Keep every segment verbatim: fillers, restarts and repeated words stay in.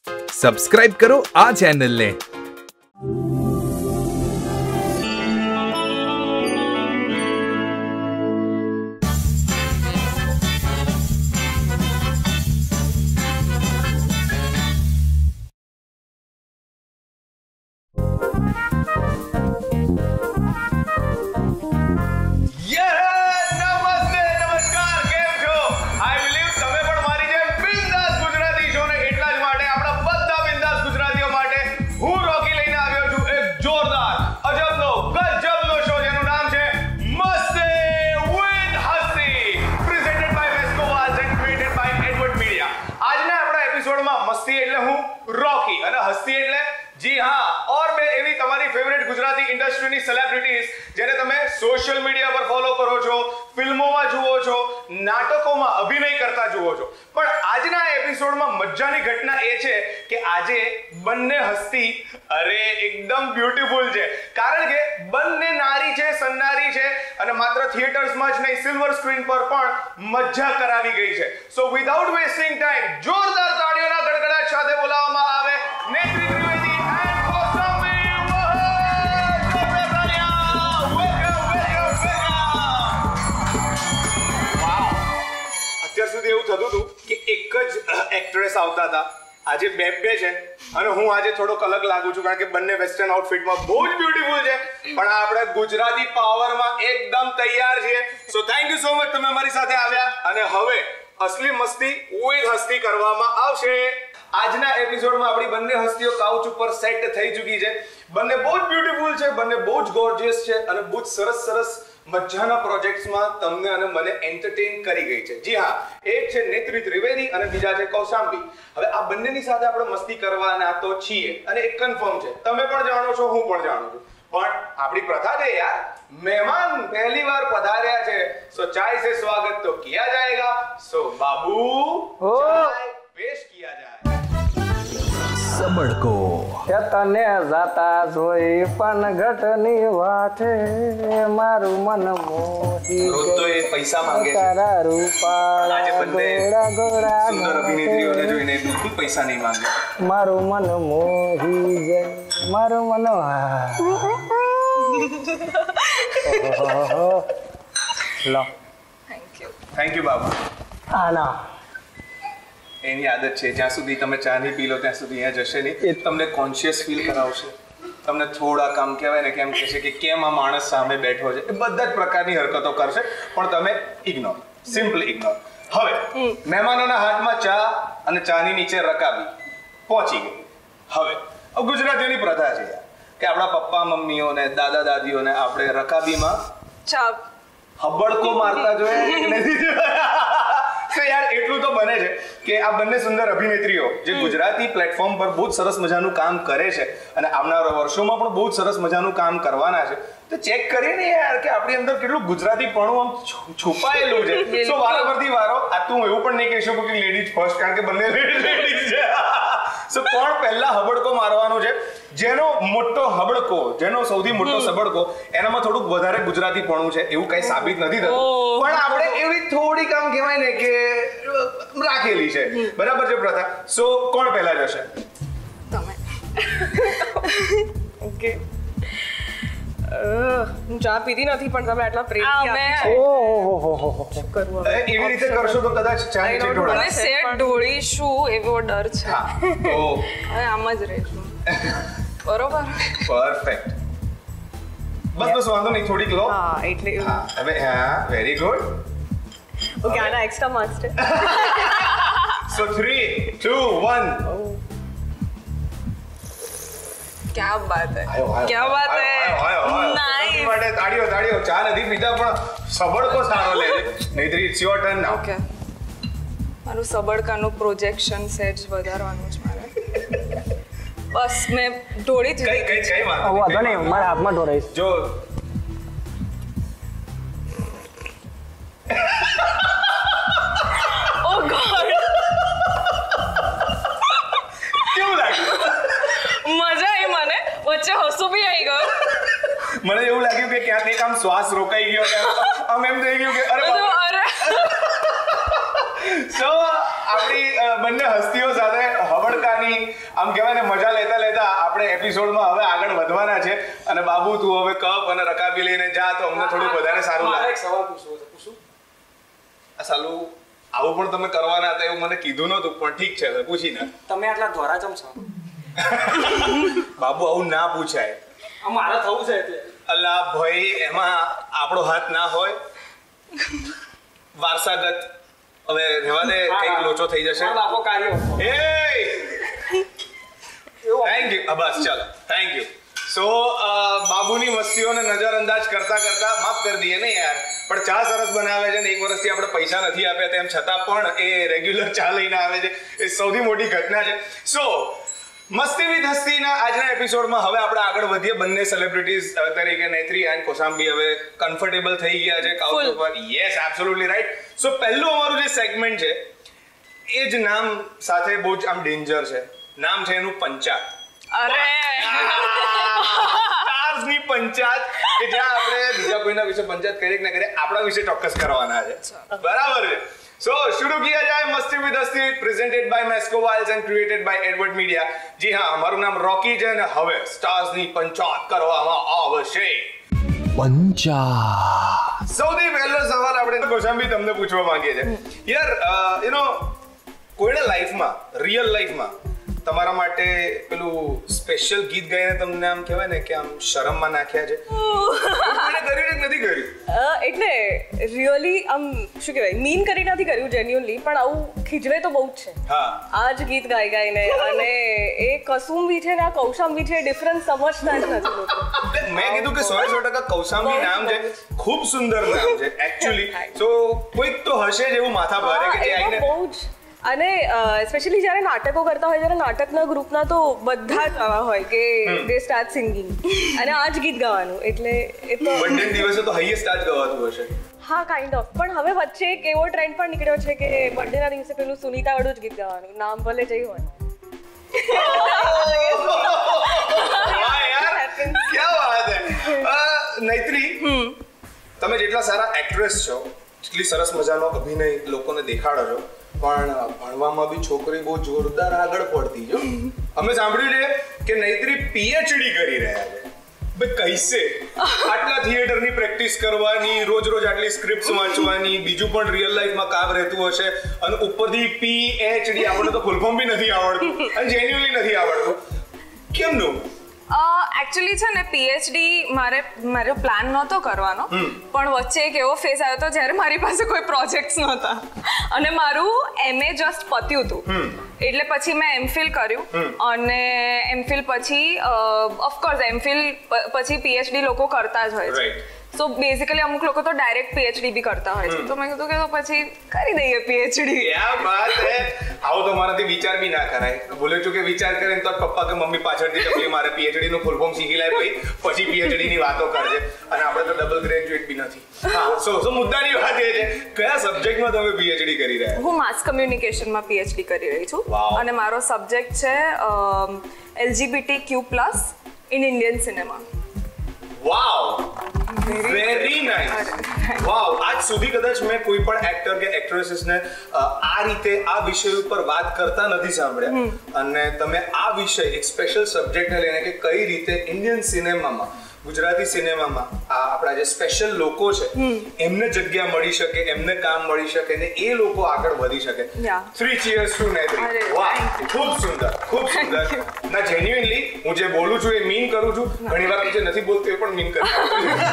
Subscribe કરો આ ચેનલને. जी हाँ, और मैं एवी તમારી ફેવરેટ ગુજરાતી ઇન્ડસ્ટ્રીની સેલિબ્રિટીઝ જેને તમે સોશિયલ મીડિયા પર ફોલો કરો છો, ફિલ્મોમાં જુઓ છો, નાટકોમાં અભિનય કરતા જુઓ છો, પણ આજના એપિસોડમાં મજાની ઘટના એ છે કે આજે બંને હસ્તી અરે એકદમ બ્યુટીફુલ છે, કારણ કે બંને નારી છે, સન્નારી છે અને માત્ર થિયેટર્સમાં જ નહીં સિલ્વર સ્ક્રીન પર પણ મજા કરાવી ગઈ છે. સો વિધાઉટ વેસ્ટિંગ ટાઈમ જોરદાર તાળીઓના ગડગડાટ સાથે બોલાવવામાં આવે નેત્રી, ત્રિવેદી એન્ડ કૌશાંબી અત્યાર સુધી એવું થતું હતું કે એક જ એક્ટ્રેસ આવતા હતા, આજે બે બે છે અને હું આજે થોડોક અલગ લાગુ છું કારણ કે બંને વેસ્ટર્ન આઉટફિટમાં બહુ જ બ્યુટીફુલ છે, પણ આપણે ગુજરાતી પાવરમાં એકદમ તૈયાર છીએ. So thank you so much તમે અમારી સાથે આવ્યા અને હવે અસલી મસ્તી વિથ હસ્તી કરવામાં આવશે. આજના એપિસોડમાં આપણી બંને હસ્તીઓ કાઉચ ઉપર સેટ થઈ ચૂકી છે. બંને બહુ જ બ્યુટીફુલ છે, બંને બહુ જ ગોર્જિયસ છે અને બહુ જ સરસ સરસ મજાના પ્રોજેક્ટ્સમાં તમને અને મને એન્ટરટેઇન કરી ગઈ છે. જી હા, એક છે નેત્રી ત્રિવેદી અને બીજા છે કૌશાંબી. હવે આ બંનેની સાથે આપણે મસ્તી કરવાના તો છીએ અને એક કન્ફર્મ છે, તમે પણ જાણો છો, હું પણ જાણું છું, પણ આપણી પ્રથા છે યાર, મહેમાન પહેલી વાર પધાર્યા છે, સો ચાય સે સ્વાગત તો કિયા જાયેગા. સો બાબू ચાય પેશ કિયા જાય. સબડકો તને જાતા જોઈ પણ ઘટની વાટે મારું મન મોહી રોજ તો એ પૈસા માંગે છે. તારા રૂપાળા આજે બંને ગોરા ગોરા સુંદર અભિનેત્રીઓને જોઈને બિલકુલ પૈસા નહીં માંગે. મારું મન મોહી જાય, મારું મન લો. થેન્ક યુ થેન્ક યુ બાબુ. આ ના એની આદત છે, જ્યાં સુધી તમે ચા નહીં પી લો ત્યાં સુધી અહીંયા જશે નહીં. એ તમને કોન્શિયસ ફીલ કરાવશે, તમને થોડા કામ કહેવાય ને કેમ કહેશે કે કેમ આ માણસ સામે બેઠો છે, એ બધા જ પ્રકારની હરકતો કરશે, પણ તમે ઇગ્નોર, સિમ્પલી ઇગ્નોર. હવે મહેમાનોના હાથમાં ચા અને ચાની નીચે રકાબી પહોંચી ગઈ. હવે ગુજરાતીઓની પ્રથા છે કે આપણા પપ્પા મમ્મીઓને દાદા દાદીઓને આપણે રકાબીમાં ચા હબડકો મારતા જોઈએ નથી જોયા. તો યાર એટલું તો બને છે કે આ બંને સુંદર અભિનેત્રીઓ જે ગુજરાતી પ્લેટફોર્મ પર બહુ જ સરસ મજાનું કામ કરે છે અને આવનારા વર્ષોમાં પણ બહુ જ સરસ મજાનું કામ કરવાના છે, તો ચેક કરીને યાર કે આપણી અંદર કેટલું ગુજરાતીપણું આમ છુપાયેલું છે. સો વારો પરથી વારો આ તું એવું પણ નહીં કહી શકું કે લેડીઝ ફર્સ્ટ, કારણ કે બંને લેડીઝ છે. સો કોણ પહેલા હબડકો મારવાનું છે, જેનો મોટો હબડકો, જેનો સૌથી મોટો સબડકો, એનામાં થોડુંક વધારે ગુજરાતીપણું છે એવું કઈ સાબિત નથી થતું, પણ આપણે એવી થોડી કામ કહેવાય ને કે રાખેલી છે. બરાબર છે પ્રથા? સો કોણ પહેલા જશે? તમે. ઓકે. હું ચા પીધી નથી પણ તમે આટલા પ્રેમથી ઓહો કરવું એવી રીતે કરશો તો કદાચ ચા નીચે ઢોળા. અમે સેટ ઢોળીશું એવો ડર છે. હા તો હવે આમ જ રહીશું. બરોબર. પરફેક્ટ. બસ બસ વાંધો નહીં, થોડીક લો. હા એટલે હા હવે હા વેરી ગુડ. ઓકે આના એક્સ્ટ્રા માર્ક્સ છે. So three two one. क्या बात है, આયો, આયો, क्या बात આયો, આયો, આયો, है, આયો. नाइस. માટે તાળીઓ તાળીઓ. ચા નથી પીતા પણ સબડકો સારો લે છે. નહીતર it's your turn now. Okay મારું સબડકાનું પ્રોજેક્શન સેટ વધારવાનું છે મારે. બસ મેં ઢોળી જ કઈ કઈ કઈ વાત વાંધો નહીં, મારા હાથમાં ઢોળાઈશ. જો ઓ ગોડ કેવું લાગ્યું? મજા આવી મને, વચ્ચે હસુ બી આવી ગયો. મને એવું લાગ્યું કે ક્યાંક એક આમ શ્વાસ રોકાઈ ગયો, આમ એમ થઈ ગયું કે અરે અરે સો આપણી બંને હસ્તીઓ સાથે હબડ પ્રકારની આમ કહેવાય ને મજા લેતા લેતા આપણે એપિસોડમાં હવે આગળ વધવાના છે. અને બાબુ તું હવે કપ અને રકાબી લઈને જા તો અમને થોડું વધારે સારું લાગે. એક સવાલ પૂછવો છે, પૂછું? આ સાલું આવું પણ તમે કરવાના હતા એવું મને કીધું નતું, પણ ઠીક છે હવે પૂછી ના. તમે આટલા ધોરા ચમ છો? બાબુ આવું ના પૂછાય. આ મારે થવું છે એટલે. અલ્લા ભાઈ એમાં આપણો હાથ ના હોય. વારસાગત હવે રહેવા દે, કઈક લોચો થઈ જશે. બાપો કાર્યો. એ થેન્ક યુ. બસ ચાલો, થેન્ક યુ. સો બાબુની મસ્તીઓને નજરઅંદાજ કરતા કરતા માફ કરી દઈએ ને યાર, પણ ચા સરસ બનાવે છે ને એક વર્ષથી આપણે પૈસા નથી આપ્યા તેમ છતાં પણ એ રેગ્યુલર ચા લઈને આવે છે, એ સૌથી મોટી ઘટના છે. સો મસ્તી વિથ હસ્તીના આજના એપિસોડમાં હવે આપણે આગળ વધીએ. બંને સેલિબ્રિટીઝ તરીકે નેત્રી એન્ડ કૌશાંબી હવે કમ્ફર્ટેબલ થઈ ગયા છે કાઉચ ઉપર. Yes, absolutely right. સો પહેલું અમારું જે સેગમેન્ટ છે એ જ નામ સાથે બહુ જ આમ ડેન્જર છે. નામ છે એનું પંચાત. અરે સ્ટાર્સની પંચાત, કે જ્યાં આપણે બીજા કોઈના વિશે પંચાત કરીએ કે ના કરીએ, આપણા વિશે ચોક્કસ કરવાના છે. બરાબર છે. So, शुरू किया जाए मस्ती विद हस्ती, presented by Masco Wiles and created by Edward Media. જી હા, અમારું નામ રોકી છે અને હવે સ્ટાર્સ ની પંચાત કરવામાં આવશે. પંચાત. સૌથી પહેલો સવાલ આપણે કૌશાંબી તમને પૂછવા માંગીએ છે. યાર, યુ નો કોઈને લાઈફમાં, રિયલ લાઈફમાં તમારા માટે પેલું સ્પેશિયલ ગીત ગાઈને તમને આમ કહેવાય ને કે આમ શરમમાં નાખ્યા છે? કોઈને કર્યું કે નથી કર્યું? એટલે રિયલી આમ શું કહેવાય, મીન કરી નથી કર્યું જેન્યુઅનલી, પણ આવું ખીજવે તો બહુ જ છે. હા, આ જ ગીત ગાઈ ગાઈને. અને એ કસુંબી છે ને આ કૌશાંબી છે, ડિફરન્સ સમજતા જ નથી લોકો. મેં કીધું કે સો સો ટકા કૌશાંબી નામ છે, ખૂબ સુંદર નામ છે એકચ્યુઅલી. સો કોઈક તો હશે જ એવું માથા ભારે કે જે આઈને બહુ જ. અને સ્પેશિયલી જ્યારે નાટકો કરતા હોય, જ્યારે નાટકના ગ્રુપના તો બધા જ આવા હોય કે દે સ્ટાર્ટ સિંગિંગ અને આ જ ગીત ગાવાનું. એટલે એ તો બર્થડે દિવસે તો હાઈએસ્ટ આજ ગવાતું હશે. હા, કાઇન્ડ ઓફ. પણ હવે વચ્ચે એક એવો ટ્રેન્ડ પણ નીકળ્યો છે કે બર્થડેના દિવસે પેલું સુનીતા વાળું જ ગીત ગાવાનું, નામ ભલે જઈ હોય. વાહ યાર, ક્યા વાત હે. નૈત્રી, તમે જેટલા સારા એક્ટ્રેસ છો, જેટલી સરસ મજાનો અભિનય લોકોને દેખાડો છો, પણ ભણવામાં બી છોકરી બહુ જોરદાર આગળ પડતી જો. અમે સાંભળ્યું છે કે નૈત્રી પીએચડી કરી રહ્યા છે. ભાઈ કૈસે આટલા થિયેટરની પ્રેક્ટિસ કરવાની, રોજ રોજ આટલી સ્ક્રિપ્ટ્સ વાંચવાની, બીજું પણ રિયલ લાઈફમાં કામ રહેતું હશે, અને ઉપરથી પીએચડી, આપણને તો ફૂલ ફોર્મ બી નથી આવડતું અને જેન્યુઅલી નથી આવડતું. કેમનું? એકચ્યુઅલી છે ને પીએચડી મારે મારો પ્લાન નહોતો કરવાનો, પણ વચ્ચે એક એવો ફેઝ આવ્યો હતો જ્યારે મારી પાસે કોઈ પ્રોજેક્ટ્સ નહોતા અને મારું એમએ જસ્ટ પત્યું હતું. એટલે પછી મેં એમફિલ કર્યું અને એમફિલ પછી ઓફકોર્સ એમફિલ પછી પીએચડી લોકો કરતા જ હોય છે. સો બેઝિકલી અમુક લોકો તો ડાયરેક્ટ પીએચડી બી કરતા હોય છે. તો મેં કીધું કે તો પછી કરી દઈએ પીએચડી. ક્યાં વાત હે. આવો તો મારાથી વિચાર બી ના કરાય. ભૂલે ચૂકે વિચાર કરે તો પપ્પા કે મમ્મી પાછળથી ટપલી મારે પીએચડી નું ફૂલ ફોર્મ શીખી લાય ભાઈ, પછી પીએચડી ની વાતો કરજે. અને આપણે તો ડબલ ગ્રેજ્યુએટ બી નથી. હા, સો સો મુદ્દાની વાત એ છે, કયા સબ્જેક્ટમાં તમે પીએચડી કરી રહ્યા? હું માસ કમ્યુનિકેશનમાં પીએચડી કરી રહી છું અને મારો સબ્જેક્ટ છે LGBT Q plus in Indian cinema. Wow, very nice. Wow, આજ સુધી કદાચ મેં કોઈ પણ એક્ટર કે એક્ટ્રેસીસને આ રીતે આ વિષય ઉપર વાત કરતા નથી સાંભળ્યા. અને તમે આ વિષય એક સ્પેશિયલ સબ્જેક્ટને લઈને કે કઈ રીતે ઇન્ડિયન સિનેમામાં, ગુજરાતી સિનેમામાં આ આપણા જે સ્પેશિયલ લોકો છે એમને જગ્યા મળી શકે, એમને કામ મળી શકે ને એ લોકો આગળ વધી શકે. Three cheers to Netri. વાહ, ખૂબ સુંદર, ખૂબ સુંદર. ના, જેન્યુઅનલી હું જે બોલું છું એ મીન કરું છું. ઘણી વાર જે નથી બોલતું એ પણ મીન કરું છું.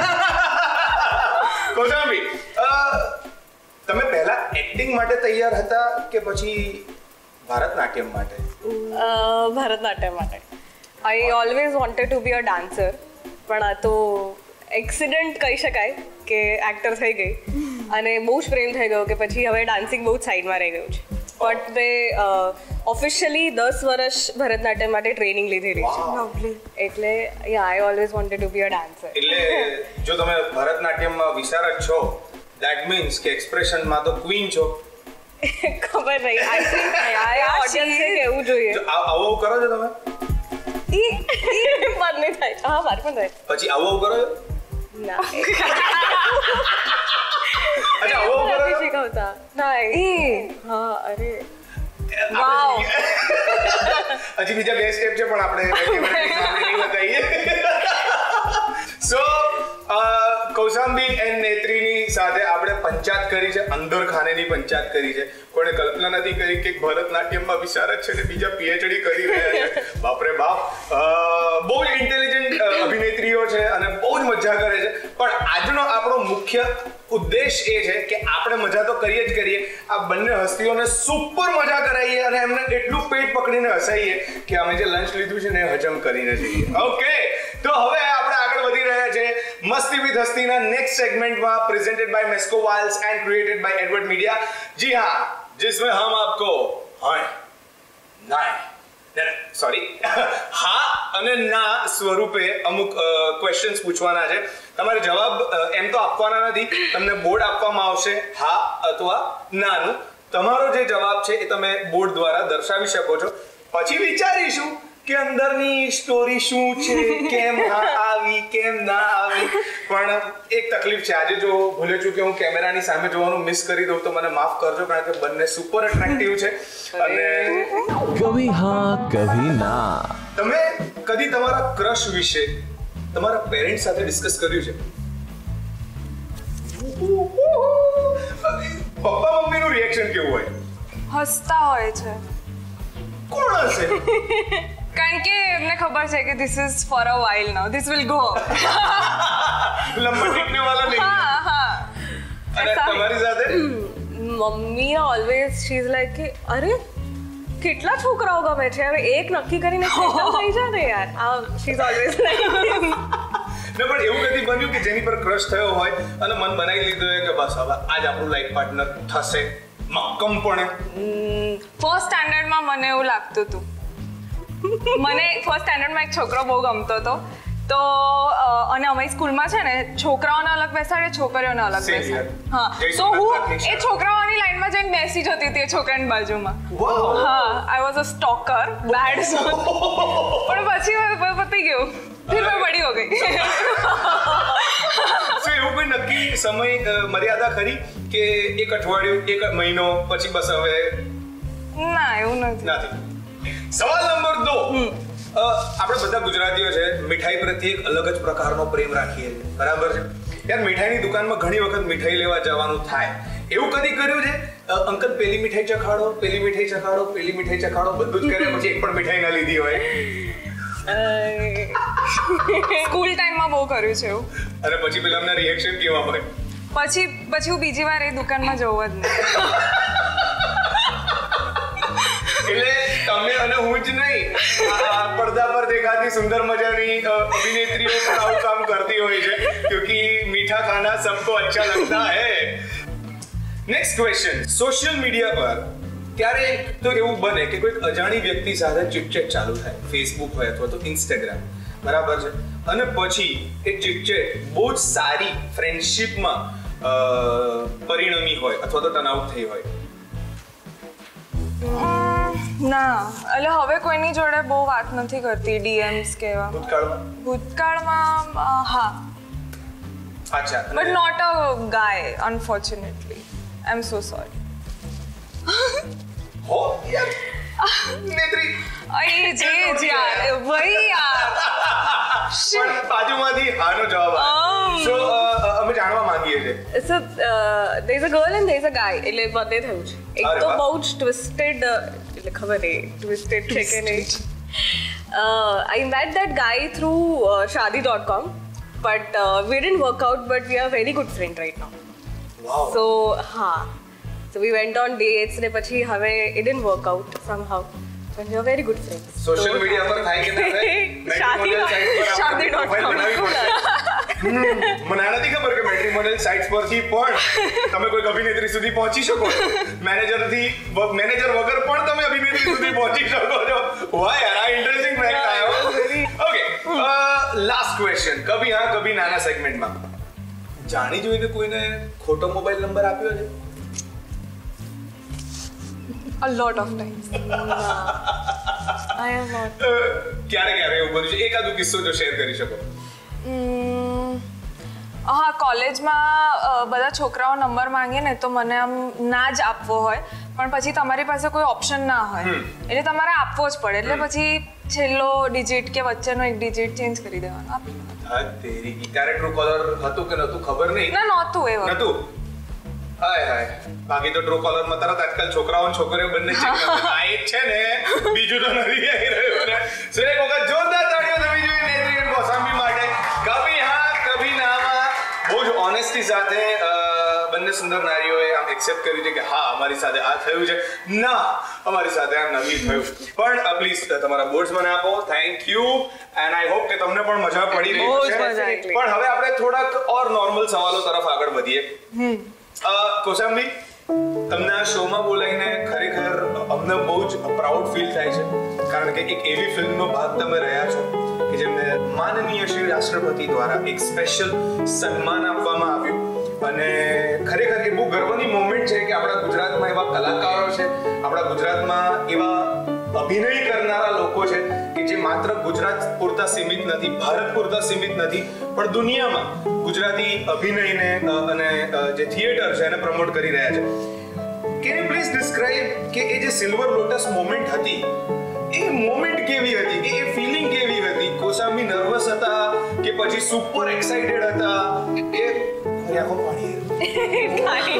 કૌશાંબી, તમે પહેલા એક્ટિંગ માટે તૈયાર હતા કે પછી ભારતનાટ્યમ માટે? ભરતનાટ્યમ માટે. I always wanted to be a dancer, પણ આ તો એક્સિડન્ટ કહી શકાય કે એક્ટર થઈ ગઈ અને બહુ જ પ્રેમ થઈ ગયો કે પછી હવે ડાન્સિંગ બહુ જ સાઈડમાં રહી ગયું છે. બટ મેં ઓફિશિયલી દસ વર્ષ ભરતનાટ્યમ માટે ટ્રેનિંગ લીધેલી છે. એટલે yeah I always wanted to be a dancer. એટલે જો તમે ભરતનાટ્યમમાં વિશારદ છો, ધેટ મીન્સ કે એક્સપ્રેશનમાં તો ક્વીન છો. ખબર નહીં, આઈ થિંક આ ઓડિયન્સને કહેવું જોઈએ. આવો કરો છો તમે? ઈ મન નહીં થાય. હા, મારે પણ થાય. પછી આવો કરો છો? ના. અચ્છા, આવો કરો છો? શીખવતા ના. હા, અરે વાવ હજી બીજા બે સ્ટેપ છે પણ આપણે કેમેરાની સામે નહીં બતાવીએ. સો કૌશાંબી એન્ડ નેત્રીની સાથે આપણે પંચાયત કરી છે, અંદર ખાનેની પંચાયત કરી છે. કોઈને કલ્પના નથી કરી કે ભરતનાટ્યમમાં વિશારદ છે ને બીજા પીએચડી કરી રહ્યા છે. બાપરે બાપ, બહુ જ ઇન્ટેલિજન્ટ અભિનેત્રીઓ છે અને બહુ જ મજા કરે છે. પણ આજનો આપણો મુખ્ય ઉદ્દેશ એ છે કે આપણે મજા તો કરીએ જ કરીએ, આ બંને હસ્તીઓને સુપર મજા કરાવીએ અને એમને એટલું પેટ પકડીને હસાઈએ કે અમે જે લંચ લીધું છે ને એ હજમ કરીને જઈએ. ઓકે, તો હવે આપણે આગળ વધી રહ્યા છે મસ્તી વિથ હસ્તીના નેક્સ્ટ સેગમેન્ટમાં, presented by મેસ્કો વાઇલ્સ and created by Edward media. જી હા, जिसमें हम आपको हाँ ना સોરી હા અને ના સ્વરૂપે અમુક ક્વેશ્ચન્સ પૂછવાના છે. તમારે જવાબ એમ તો આપવાના નથી, તમને બોર્ડ આપવામાં આવશે હા અથવા નાનું. તમારો જે જવાબ છે એ તમે બોર્ડ દ્વારા દર્શાવી શકો છો. પછી વિચારીશું કે અંદરની સ્ટોરી શું છે, કેમ હા આવી કેમ ના આવી. પણ એક તકલીફ છે, આજે જો ભૂલે ચૂકે હું કેમેરાની સામે જોવાનું મિસ કરી દઉં તો મને માફ કરજો, કારણ કે બંને સુપર એટ્રેક્ટિવ છે. અને કભી હા કભી ના. તમે કદી તમારા ક્રશ વિશે તમારા પેરેન્ટ્સ સાથે ડિસ્કસ કર્યું છે? પપ્પા મમ્મીનું રિએક્શન કેવું હોય? હસતા હોય છે. કોણ હશે? કારણ કે એમને ખબર છે કે this is for a while now, this will go. લંબા ટીકને વાલા નહીં. હા હા. અને તમારી સાથે મમ્મી ઓલવેઝ શી ઇઝ લાઈક કે અરે કેટલા છોકરાઓ ગમે છે, હવે એક નક્કી કરીને સેટલ થઈ જાય ને યાર. આ શી ઇઝ ઓલવેઝ લાઈક. ને પણ એવું કદી બન્યું કે જેની પર ક્રશ થયો હોય અને મન બનાવી લીધું હોય કે બસ હવે આજ આપણું લાઈફ પાર્ટનર થશે મક્કમપણે? ફર્સ્ટ સ્ટાન્ડર્ડમાં મને એવું લાગતું હતું. મને ફર્સ્ટ સ્ટાન્ડર્ડમાં એક છોકરો બહુ ગમતો હતો. તો અને અમારી સ્કૂલમાં છે ને છોકરાઓને અલગ બેસાડે, છોકરીઓને અલગ બેસાડે. હા, તો હું એ છોકરાઓની લાઈનમાં જઈને બેસી જતી હતી એ છોકરાની બાજુમાં. હા, I was a stalker, bad zone. પણ પછી પતી ગયું, ફિર મેં બડી હો ગઈ. સો એવું કોઈ નક્કી સમય મર્યાદા ખરી કે એક અઠવાડિયું, એક મહિનો, પછી બસ હવે? ના, એવું નથી. નથી. સવાલ નંબર દો. આપણે બધા ગુજરાતીઓ છે, મીઠાઈ પ્રત્યે એક અલગ જ પ્રકારનો પ્રેમ રાખીએ છીએ, બરાબર છે? યાર મીઠાઈની દુકાનમાં ઘણી વખત મીઠાઈ લેવા જવાનું થાય. એવું કદી કર્યું છે અંકલ પેલી મીઠાઈ ચખાડો, પેલી મીઠાઈ ચખાડો, પેલી મીઠાઈ ચખાડો, બધું જ કરે પછી એક પણ મીઠાઈ ના લીધી હોય? સ્કૂલ ટાઈમમાં બહુ કર્યું છે એવું. અને પછી પેલાના રિએક્શન કેવા હોય? પછી પછી હું બીજી વાર એ દુકાનમાં જવું જ નહીં. એટલે તમે અને હું જ નહીં, પડદા પર દેખાતી સુંદર મજાની અભિનેત્રીઓ પણ આવું કામ કરતી હોય છે, ક્યોંકિ મીઠા ખાના સબકો અચ્છા લગતા હૈ. Next question. સોશિયલ મીડિયા પર ક્યારેક તો એવું બને કે કોઈ અજાણી વ્યક્તિ સાથે ચીટચેટ ચાલુ થાય, ફેસબુક હોય અથવા તો ઇન્સ્ટાગ્રામ, બરાબર છે? અને પછી એ ચીટચેટ બહુ જ સારી ફ્રેન્ડશિપમાં પરિણમી હોય અથવા તો ટર્ન આઉટ થઈ હોય? ના, એટલે હવે કોઈની જોડે બહુ વાત નથી કરતી, ડીએમ્સ કેવા. ભૂતકાળમાં? ભૂતકાળમાં હા. અચ્છા. But not a guy, unfortunately. I am so sorry. હો યાર નેત્રી, અરે જે જ યાર, ભાઈ યાર. પણ બાજુમાંથી હાનો જવાબ આવ્યો. સો અમે જાણવા માંગીએ છીએ. સો there is a girl and there is a guy. એટલે બધે થયું છે. એક તો બહુ જ ટ્વિસ્ટેડ, એટલે ખબર નહીં ટ્વિસ્ટેડ છે કે નહીં. I met that guy through uh, shadi dot com, but uh, we didn't work out, but we are very good friend right now. Wow. So હા, so we went on dates ને પછી હવે it didn't work out somehow, but we are very good friends. Social media પર થાય કે ના થાય? shadi dot com. મને નથી ખબર કે મેટ્રિમોનિયલ સાઇટ્સ પરથી પણ તમે કોઈ અભિનેત્રી સુધી પહોંચી શકો છો. મેનેજરથી મેનેજર વગર પણ તમે અભિનેત્રી સુધી પહોંચી શકો છો. વાહ યાર, આ ઇન્ટરેસ્ટિંગ ફેક્ટ આવ્યો. Okay, last question. કભી હા કભી નાના સેગમેન્ટમાં જાણી જોઈને કોઈને ખોટો મોબાઈલ નંબર આપ્યો છે? A lot of times. I am not. ક્યારે ક્યારે એવું બન્યું છે? એકાદો કિસ્સો જો શેર કરી શકો. હા કોલેજમાં બધા છોકરાઓ નંબર માંગે ને તો મને આમ ના જ આપવો હોય પણ પછી તમારી પાસે કોઈ ઓપ્શન ના હોય એટલે તમારે આપવો જ પડે એટલે પછી છેલ્લો ડિજિટ કે વચ્ચેનો એક ડિજિટ ચેન્જ કરી દેવાનો આપી હા તેરી ગીટારે ટ્રુ કોલર હતું કે નતું ખબર નહીં ના નહોતું એ વખત નતું હાય હાય બાકી તો ટ્રુ કોલર માં તરત આજકાલ છોકરાઓ અને છોકરીઓ બંને ચેક કરે આ એક છે ને બીજું તો નથી આવી રહ્યું ને સો એક વખત જોરદાર તાળીઓ તમે જોઈ નેત્રી અને કૌશાંબી માટે કભી હા કભી નામાં બહુ જ ઓનેસ્ટી સાથે બંને સુંદર નારીઓએ આમ એક્સેપ્ટ કર્યું છે કે હા અમારી સાથે આ થયું છે ના અમારી સાથે આ નથી થયું પણ પ્લીઝ તમારા બોર્ડ્સ મને આપો thank you and I hope કે તમને પણ મજા પડી રહી હશે પણ હવે આપણે થોડાક ઓર નોર્મલ સવાલો તરફ આગળ વધીએ કૌશાંબી તમને આ શોમાં બોલાવીને ખરેખર અમને બહુ જ પ્રાઉડ ફીલ થાય છે કારણ કે એક એવી ફિલ્મનો ભાગ તમે રહ્યા છો કે જેમને માનનીય શ્રી રાષ્ટ્રપતિ દ્વારા એક સ્પેશિયલ સન્માન આપવામાં આવ્યું અને ખરેખર એ બહુ ગર્વની મોમેન્ટ છે કે આપણા ગુજરાતમાં એવા કલાકારો છે આપણા ગુજરાતમાં એવા અભિનય કરનારા લોકો છે કે જે માત્ર ગુજરાત પૂરતા સીમિત નથી ભારત પૂરતા સીમિત નથી પણ દુનિયામાં ગુજરાતી અભિનયને અને જે થિયેટર છે એને પ્રમોટ કરી રહ્યા છે કેન યુ પ્લીઝ ડિસ્ક્રાઇબ કે એ જે સિલ્વર લોટસ મોમેન્ટ હતી એ મોમેન્ટ કેવી હતી કે એ ફીલિંગ કેવી હતી કૌશાંબી નર્વસ હતા કે પછી સુપર એક્સાઇટેડ હતા એ આખો પાણી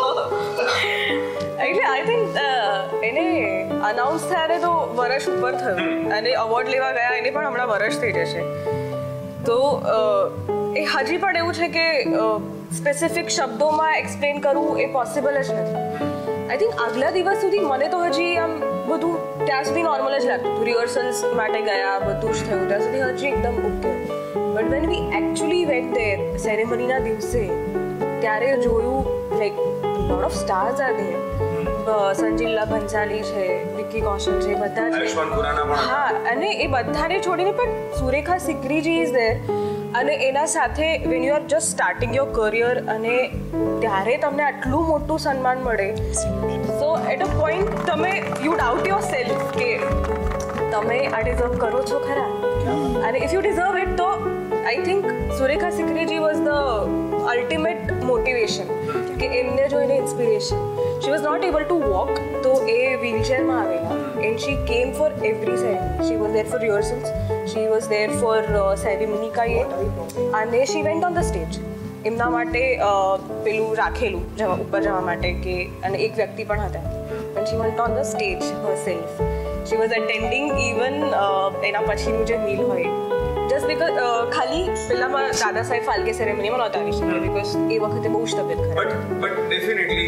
એટલે આઈ થિંક એને અનાઉન્સ થયારે તો વર્ષ ઉપર થયું અને અવોર્ડ લેવા ગયા એને પણ હમણાં વર્ષ થઈ જશે તો એ હજી પણ એવું છે કે સ્પેસિફિક શબ્દોમાં એક્સપ્લેન કરવું એ પોસિબલ જ નથી આઈ થિંક આગલા દિવસ સુધી મને તો હજી આમ બધું ત્યાં સુધી નોર્મલ જ લાગતું હતું રિહર્સલ્સ માટે ગયા બધું જ થયું ત્યાં સુધી હજી એકદમ okay but when we actually went there સેરેમનીના દિવસે ત્યારે જોયું like lot of stars are there સંજીલા ભંસાલી છે વિકી કૌશલ છે બધા છે હા અને એ બધાને છોડીને પણ સુરેખા સિકરીજી ઇઝ ધેર અને એના સાથે when you are just starting your career અને ત્યારે તમને આટલું મોટું સન્માન મળે સો એટ અ પોઈન્ટ તમે યુ ડાઉટ યોર સેલ્ફ કે તમે આ ડિઝર્વ કરો છો ખરા અને ઇફ યુ ડિઝર્વ ઇટ તો I think Surekha Sikri ji was the ultimate motivation કે એમને જોઈને inspiration she was not able to walk તો એ વ્હીલચેરમાં આવેલા and she came for every ceremony she was there for rehearsals she was there for ceremony કાંઈ અને she went on the stage એમના માટે પેલું રાખેલું જવા ઉપર જવા માટે કે અને એક વ્યક્તિ પણ હતા પણ she went on the stage herself she was attending even એના પછીનું જે મીલ હોય જસ્ટ બીકોઝ ખાલી પેલામાં દાદા સાહેબ ફાલ્કે સેરેમનીમાં નહોતા આવી શકે બીકોઝ એ વખતે બહુ જ તબિયત ખરાબ બટ ડેફિનેટલી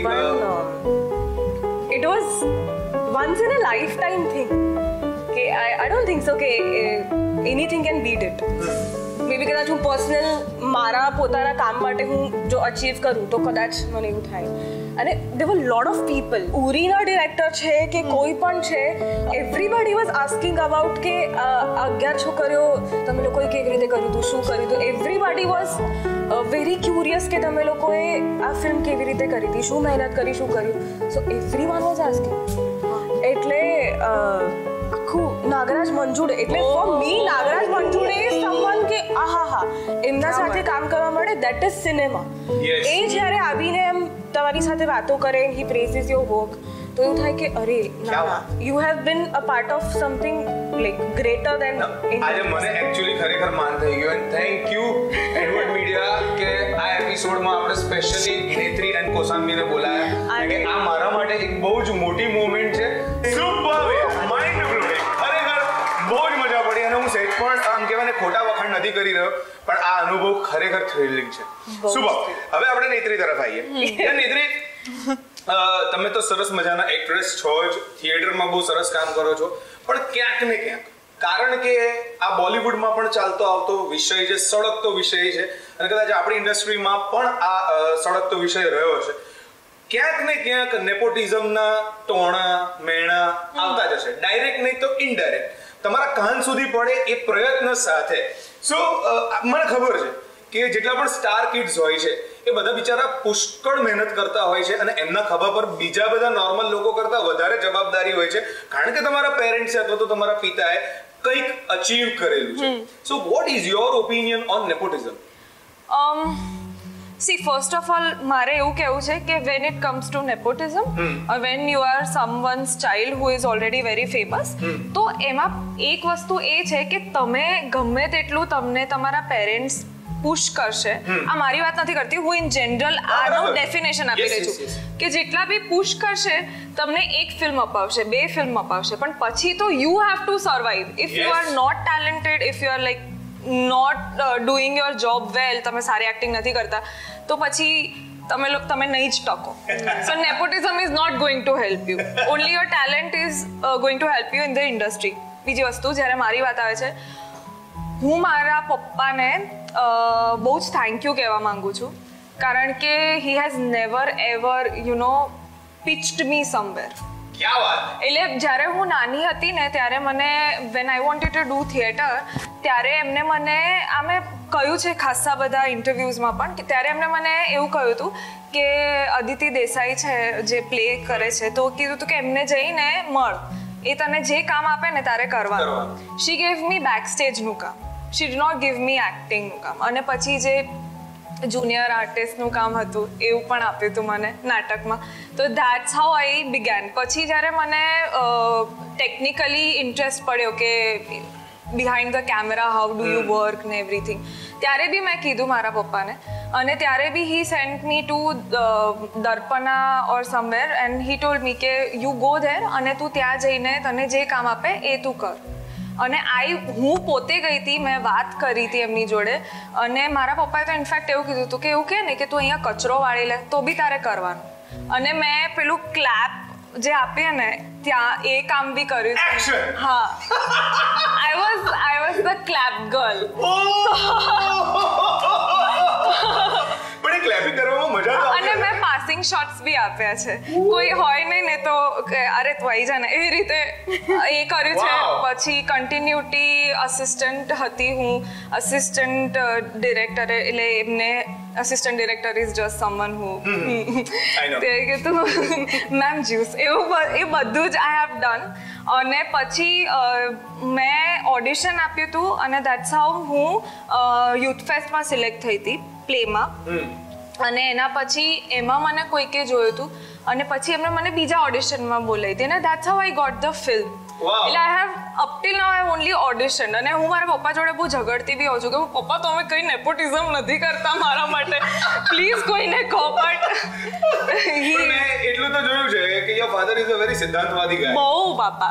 પણ it was once in a lifetime thing કે I I don't think so કે anything can beat it maybe કદાચ હું પર્સનલ મારા પોતાના કામ માટે હું જો અચીવ કરું તો કદાચ મને એવું થાય અને there were lot of people ઉરીના ડિરેક્ટર છે કે કોઈ પણ છે એવરીબડી વોઝ આસ્કિંગ અબાઉટ કે અગિયાર છોકરીઓ તમે લોકોએ કેવી રીતે કર્યું હતું શું કર્યું હતું એવરીબડી વોઝ વેરી ક્યુરિયસ કે તમે લોકોએ આ ફિલ્મ કેવી રીતે કરી હતી શું મહેનત કરી શું કર્યું so everyone was asking એટલે આખું નાગરાજ મંજુડે એટલે ફોર મી નાગરાજ મંજુડે સમવન કે આહા હા એમના સાથે કામ કરવા મળે દેટ ઇઝ સિનેમા એ જ્યારે આવીને એમ તમારી સાથે વાતો કરે હી પ્રેઝિસ યોર વર્ક તો એવું થાય કે અરે ના you have been a part of something like greater than આજે મને એકચ્યુઅલી ખરેખર માન થઈ ગયો and thank you Edward media કે આ એપિસોડમાં આપણે સ્પેશિયલી નેત્રી એન્ડ કૌશાંબીને બોલાયા કે આ મારા માટે એક બહુ જ મોટી મોમેન્ટ છે સુપર માઇન્ડ બ્લોઇંગ ખરેખર બહુ જ મજા પડી અને હું સહેજ પણ આમ કહેવાય ને ખોટા વખાણ નથી કરી રહ્યો પણ આ અનુભવ ખરેખર થ્રિલિંગ છે સુપર હવે આપણે નેત્રી તરફ આવીએ નેત્રી તમે તો સરસ મજાના એક્ટ્રેસ છો જ થિયેટરમાં બહુ સરસ કામ કરો છો પણ ક્યાંક ને ક્યાંક કારણ કે આ બોલિવૂડમાં પણ ચાલતો આવતો વિષય છે સળગતો વિષય છે અને કદાચ આપણી ઇન્ડસ્ટ્રીમાં પણ આ સળગતો વિષય રહ્યો છે ક્યાંક ને ક્યાંક નેપોટિઝમના ટોણા મેણા આવતા જશે ડાયરેક્ટ નહીં તો ઇનડાયરેક્ટ તમારા કાન સુધી પડે એ પ્રયત્ન સાથે સો મને ખબર છે કે જેટલા પણ સ્ટાર કિડ્સ હોય છે એ બધા બિચારા પુષ્કળ મહેનત કરતા હોય છે અને એમના ખભા પર બીજા બધા નોર્મલ લોકો કરતા વધારે જવાબદારી હોય છે કારણ કે તમારા પેરેન્ટ્સે અથવા તો તમારા પિતાએ કંઈક અચીવ કરેલું છે so what is your opinion on nepotism um see first of all મારે એવું કહેવું છે કે when it comes to nepotism when you are someone's child who is already very famous તો એમાં એક વસ્તુ એ છે કે તમે ગમે તેટલું તમને તમારા પેરેન્ટ્સ પુશ કરશે આ મારી વાત નથી કરતી હું ઇન જનરલ આનું ડેફિનેશન આપી રહી છું કે જેટલા બી પુશ કરશે તમને એક ફિલ્મ અપાવશે બે ફિલ્મ અપાવશે પણ પછી તો you have to survive if you are not talented if you are like not doing your job well તમે સારી એક્ટિંગ નથી કરતા તો પછી તમે લોકો તમે નહીં જ ટકો so nepotism is not going to help you only your talent is going to help you in the industry બીજી વસ્તુ જ્યારે મારી વાત આવે છે હું મારા પપ્પાને બહુ જ થેન્ક યુ કહેવા માંગુ છું કારણ કે he has never ever you know pitched me somewhere ક્યા વાત એટલે જ્યારે હું નાની હતી ને ત્યારે મને when I wanted to do theatre ત્યારે એમને મને આમે કહ્યું છે ખાસા બધા ઇન્ટરવ્યૂઝમાં પણ કે ત્યારે એમને મને એવું કહ્યું હતું કે અદિતિ દેસાઈ છે જે પ્લે કરે છે તો કીધું હતું કે એમને જઈને મળ એ તને જે કામ આપે ને તારે કરવાનું શી ગેવ મી બેક સ્ટેજનું કામ she did not give me એક્ટિંગનું કામ અને પછી જે જુનિયર આર્ટિસ્ટનું કામ હતું એવું પણ આપ્યું હતું મને નાટકમાં તો દેટ્સ હાઉ આઈ બિગેન પછી જ્યારે મને ટેકનિકલી ઇન્ટરેસ્ટ પડ્યો કે behind the camera how do you work ને એવરીથિંગ ત્યારે બી મેં કીધું મારા પપ્પાને અને ત્યારે બી he sent me to Darpana or somewhere and he told me કે યુ ગો ધેર અને તું ત્યાં જઈને તને જે કામ આપે એ તું કર અને આઈ હું પોતે ગઈ હતી મેં વાત કરી હતી એમની જોડે અને મારા પપ્પાએ તો ઇનફેક્ટ એવું કીધું હતું કે એવું કહે ને કે તું અહીંયા કચરો વાળી લે તો બી તારે કરવાનું અને મેં પેલું ક્લેપ જે આપીએ ને ત્યાં એ કામ બી કર્યું છે હા I was I was the clap girl પણ એ ક્લેપિંગ કરવામાં મજા તો અને મેં પાસિંગ શોટ્સ બી આપ્યા છે કોઈ હોય નહીં ને તો અરે તું આવી જા ને એવી રીતે એ કર્યું છે પછી કન્ટિન્યુટી અસિસ્ટન્ટ હતી હું અસિસ્ટન્ટ ડિરેક્ટર એટલે એમને assistant director is just someone who તે કે તું મેમ જ્યુસ એવું એ બધું જ આઈ હેવ ડન અને પછી મેં ઓડિશન આપ્યું હતું અને દેટ્સ હાઉ હું યુથ ફેસ્ટમાં સિલેક્ટ થઈ હતી પ્લેમાં અને એના પછી એમાં મને કોઈકે જોયું હતું અને પછી એમણે મને બીજા ઓડિશનમાં બોલાવી હતી અને that's how I got the film એટલે I have up till now I only audition અને હું મારા પપ્પા જોડે બહુ ઝઘડતી બી હોઉં છું કે પપ્પા તો અમે કંઈ નેપોટિઝમ નથી કરતા મારા માટે પ્લીઝ કોઈને કહો બટ એટલું તો જોયું છે કે your father is a very સિદ્ધાંતવાદી ગાય બહુ બાપા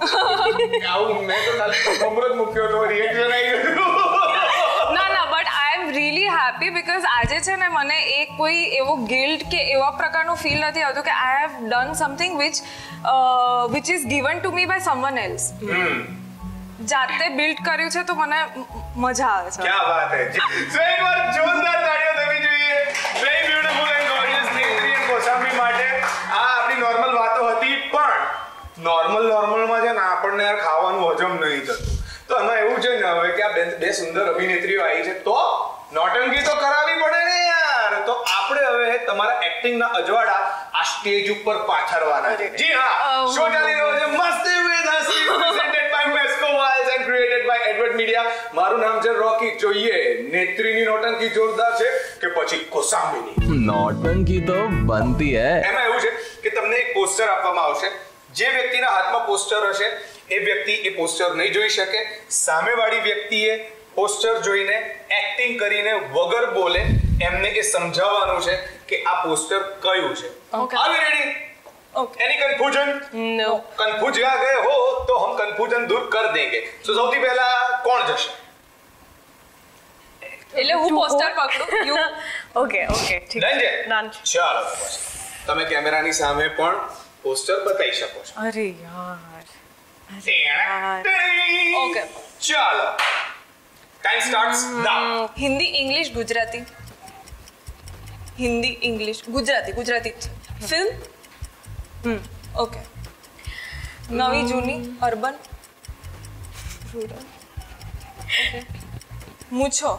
આવું મેં તો ખાલી અમૃત મૂક્યો તો રિએક્શન આવી ગયું ના ના but I am really happy because આજે છે ને મને એક કોઈ એવો ગિલ્ટ કે એવા પ્રકારનું ફીલ નથી આવતું કે I have done something which which is given to me by someone else જાતે બિલ્ડ કર્યું છે તો મને મજા આવે છે ક્યા વાત હે સો એક વાર જોરદાર તાળીઓ થવી જોઈએ very beautiful and gorgeous Netri and Kaushambi માટે આ આપણી નોર્મલ વાતો હતી પણ નોર્મલ નોર્મલમાં છે ને આપણને યાર ખાવાનું હજમ નહીં થતું તો એમાં એવું છે ને હવે કે આ બે સુંદર અભિનેત્રીઓ આવી છે તો નોટંકી તો કરાવવી પડે ને યાર તો આપણે હવે તમારા એક્ટિંગના અજવાળા આ સ્ટેજ ઉપર પાથરવાના છે જી હા શો ચાલી રહ્યો છે મસ્તી with Hasti presented by મેસ્કો વાઇલ્સ and created by Edward media મારું નામ છે રોકી જોઈએ નેત્રીની નોટંકી જોરદાર છે કે પછી કોશાંબીની નોટંકી તો બનતી હે એમાં એવું છે કે તમને એક પોસ્ટર આપવામાં આવશે જે વ્યક્તિના હાથમાં પોસ્ટર હશે એ વ્યક્તિ એ પોસ્ટર નહીં જોઈ શકે સામેવાળી વ્યક્તિએ પોસ્ટર જોઈને એક્ટિંગ કરીને વગર બોલે એમને એ સમજાવવાનું છે કે આ પોસ્ટર કયું છે are you ready Okay. Any confusion? No. Confusion आ गए हो तो हम confusion दूर कर देंगे. So સૌથી પહેલા કોણ જશે? એટલે હું પોસ્ટર પકડું યુ ઓકે ઓકે ઠીક ડન છે ડન ચાલો તો પછી તમે કેમેરાની સામે પણ પોસ્ટર બતાવી શકો છો. અરે યાર ઓકે ચાલો time starts now. Hindi English Gujarati Hindi English Gujarati Gujarati જ છે ફિલ્મ હમ ઓકે નવી જૂની અર્બન રૂરલ ઓકે મૂછો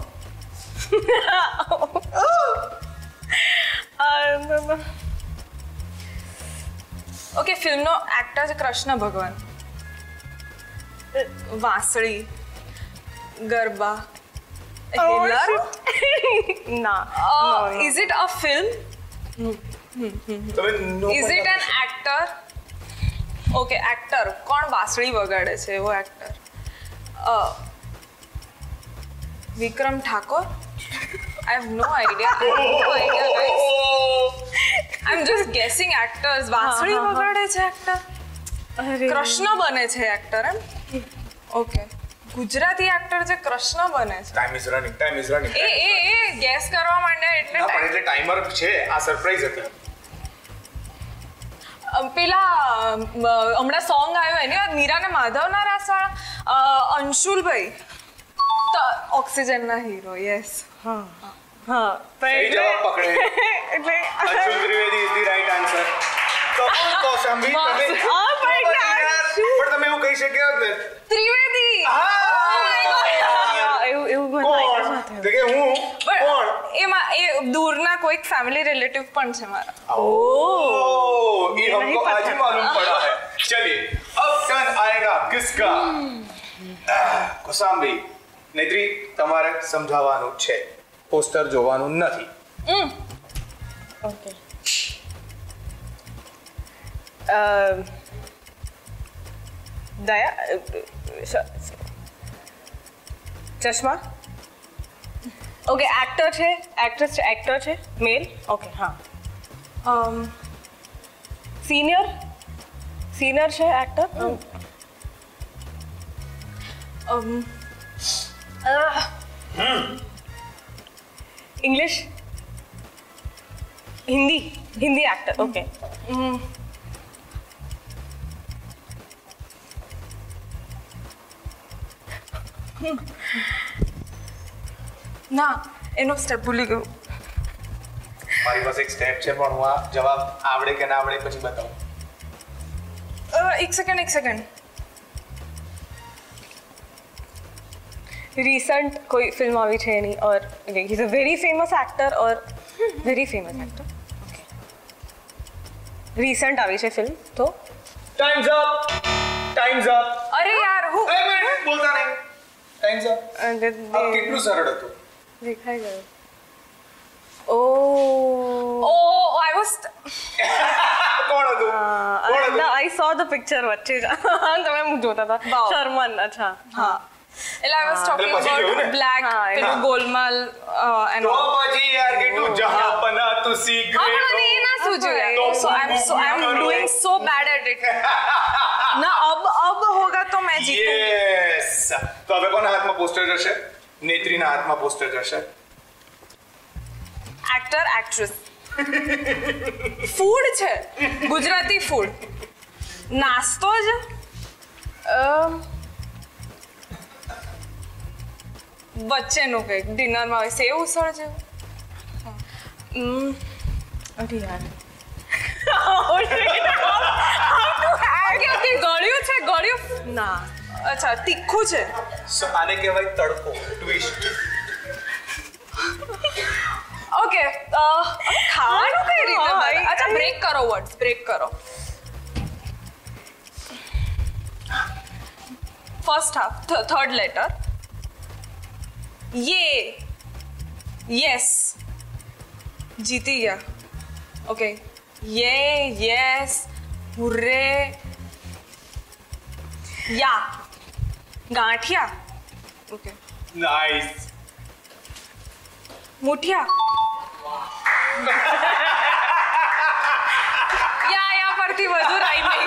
ઓકે ફિલ્મનો એક્ટર છે કૃષ્ણ ભગવાન વાંસળી garba Hiller? Nah. Uh, is it a film? તમે no Is પણ it ના an actor? Okay, actor. કોણ બાંસળી વગાડે છે એવો actor? Uh, Vikram Thakor? I have no idea. I have no idea, guys. I'm just guessing actors. બાંસળી વગાડે છે actor? કૃષ્ણ બને છે actor એમ? Okay. ગુજરાતી એક્ટર જે કૃષ્ણ બને છે. Time is running time is running એ એ એ ગેસ કરવા માંડ્યા એટલે ના પણ એટલે ટાઈમર છે આ સરપ્રાઈઝ હતી. પેલા હમણાં સોંગ આવ્યો એની મીરા ને માધવના રાસવાળા અંશુલભાઈ ઓક્સિજનના હીરો. યસ. હા હા સહી જવાબ પકડે. એટલે Anshul Trivedi is the right answer. Kapoor Kaushambi તમે Oh my God. પણ તમે એવું કહી શક્યા જ ને. ત્રિવેદી. એવું એવું મને કોણ idea તો કે હું કોણ એમાં એ દૂરના કોઈક ફેમિલી રિલેટિવ પણ છે મારા. ओह ये हमको आज ही मालूम पड़ा है. चलिए अब टर्न आएगा किसका? કૌશાંબી નેત્રી તમારે સમજાવવાનું છે પોસ્ટર જોવાનું નથી. Okay. Um, Daya, ચશ્મા. ઓકે એક્ટર છે એક્ટ્રેસ છે એક્ટર છે મેલ. ઓકે હા. સિનિયર સિનિયર છે actor. English Hindi Hindi actor. Okay ના એનો સ્ટેપ ભૂલી ગયું. મારી પાસે એક સ્ટેપ છે પણ હું આ જવાબ આવડે કે ના આવડે પછી બતાવું. એક સેકન્ડ એક સેકન્ડ. रिसेंट कोई फिल्म आई है नहीं और he is a very famous actor और वेरी फेमस एक्टर. रिसेंट आई है फिल्म तो टाइम्स अप टाइम्स अप. અરે યાર હું એક મિનિટ બોલતા નહીં. Time's up. આ કેટલું સરળ હતું. દેખાઈ ગયું. ઓ ઓ આઈ વોઝ કોણ હતું કોણ હતું? आई सॉ द पिक्चर वच्चे તમે જોતા હતા વાવ. શર્મન. અચ્છા હા એટલે આઈ વોઝ ટોકિંગ પછી જોયું ને? અબાઉટ બ્લેક હા, પેલું હા. ગોલમાલ એન્ડ તો પછી યાર કેટલું જહાપના તું હા સિગરેટ. પણ મને એ ના સૂઝ્યું યાર. तो so i'm so i'm करो। doing so bad at it ના અબ અબ હોગા તો मैं जीतूंगी. યસ. તો હવે કોના હાથમાં પોસ્ટર જશે? નેત્રીના હાથમાં પોસ્ટર જશે. एक्टर एक्ट्रेस ફૂડ છે ગુજરાતી ફૂડ નાસ્તો જ વચ્ચેનું કંઈક ડિનરમાં હોય સેવ ઉસળ જેવું. અરે યાર ઓકે ઓકે ગળ્યું છે ગળ્યું ના અચ્છા તીખું છે. સો આને કહેવાય તડકો ટ્વિસ્ટ. ઓકે ખાવાનું કઈ રીતે બને? અચ્છા બ્રેક કરો વર્ડ્સ બ્રેક કરો. ફર્સ્ટ હાફ થર્ડ લેટર ये यस जीती गया. ओके ये यस हुर्रे या गांठिया. Okay nice. मुठिया या या પરથી વધુ રાઈમિંગ.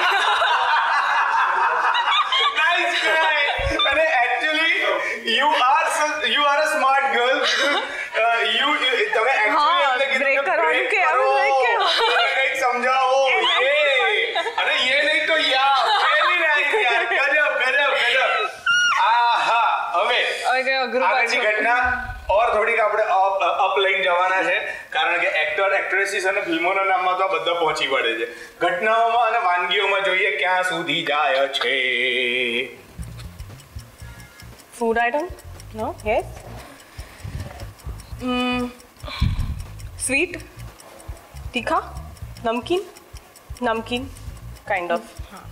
Nice guy. અને actually you are you are a smart girl. You તમે હા, એક્ચ્યુઅલી break કરવાનું કે આવું break કે? કંઈક સમજાવો. યે અને યે નહીં તો યા. વેરી નાઈસ યાર. ગજબ ગજબ ગજબ. આહા. હવે ઓકે અઘરું આગળની પાછું. ઘટના ઓર થોડીક આપણે અપ અપ લઈને જવાના છે કારણ કે એક્ટર એક્ટ્રેસીસ અને ફિલ્મોના નામમાં તો આ બધા પહોંચી વળે છે. ઘટનાઓમાં અને વાનગીઓમાં જોઈએ ક્યાં સુધી જાય છે. Food item no yes sweet તીખા નમકીન નમકીન કાઇન્ડ ઓફ. હા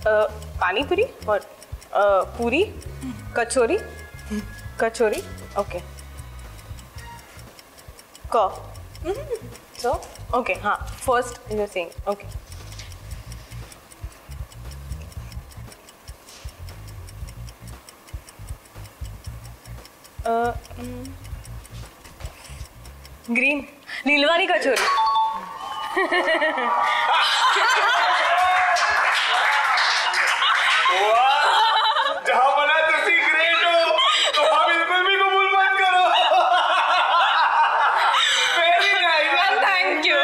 પાણીપુરી ઓર પૂરી કચોરી કચોરી ઓકે ક સો ઓકે હા first you saying okay green લીલવાની કચોરી जहाँ बना तुसी ग्रेट हो तो हाँ बिल्कुल भी कबूल मत करो वेरी नाइस थैंक यू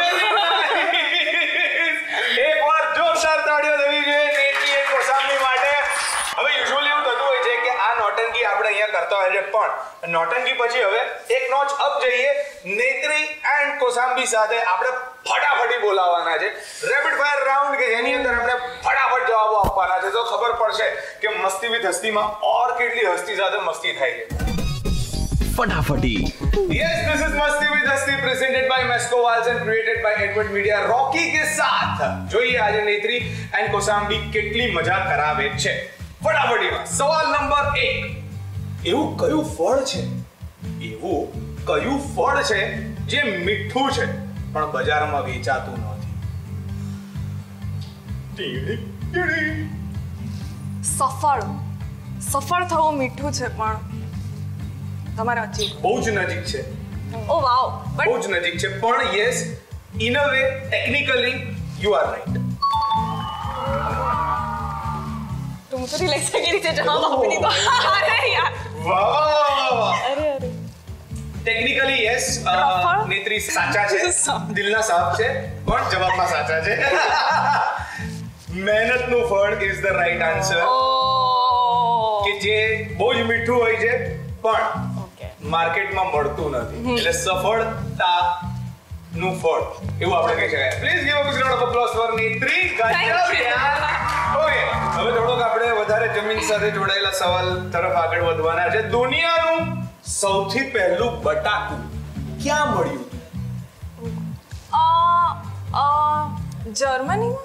એક વાર જોરદાર તાળીઓ દેવી જોઈએ નેત્રી અને કોસાંબી માટે હવે યુઝ્યુઅલી એવું થતું હોય છે કે આ નોટંકી આપણે અહીંયા કરતા હોય છે પણ નોટંકી પછી હવે એક નોચ અપ જઈએ નેત્રી એન્ડ કોસાંબી સાથે આપણે ફટાફટી બોલાવવાના છે રેપિડ ફાયર રાઉન્ડ કે જેની અંદર આપણે ફટાફટ જવાબો આપવાના છે તો ખબર પડશે કે મસ્તી વિથ હસ્તીમાં ઓર કેટલી હસ્તી સાથે મસ્તી થાય છે ફટાફટી Yes, this is Masti with Hasti presented by Masco Walls and created by Edward Media. Rocky के साथ જોઈએ આજે નેત્રી એન્ડ કોસાંબી કેટલી મજા કરાવે છે ફટાફટીમાં સવાલ નંબર એક એવું કયું ફળ છે એવું કયું ફળ છે જે મીઠું છે પણ બજારમાં વેચાતું નથી સફળ સફળ થવું મીઠું છે પણ તમારા અચીવ બહુ જ નજીક છે ઓ વાવ બહુ બટ જ નજીક છે પણ yes in a way technically you are right तुम तो रिलैक्स की नीचे जवाब आपने दी तो અરે યાર વાહ વાહ વાહ વાહ अरे अरे ટેકનિકલી યસ Proper? નેત્રી સાચા છે દિલના સાફ છે પણ જવાબમાં સાચા છે મહેનતનું ફળ is the right answer okay જે બહુ જ મીઠું હોય છે પણ ओके માર્કેટમાં મળતું નથી એટલે સફળતા નું ફળ એવું આપણે કહી શકાય please give a big round of applause for Netri Thank ગજબ you. યાર ઓકે હવે થોડોક આપણે વધારે જમીન સાથે જોડાયેલા સવાલ તરફ આગળ વધવાના છે દુનિયાનું સૌથી પહેલું બટાકું ક્યાં મળ્યું અ અ જર્મનીમાં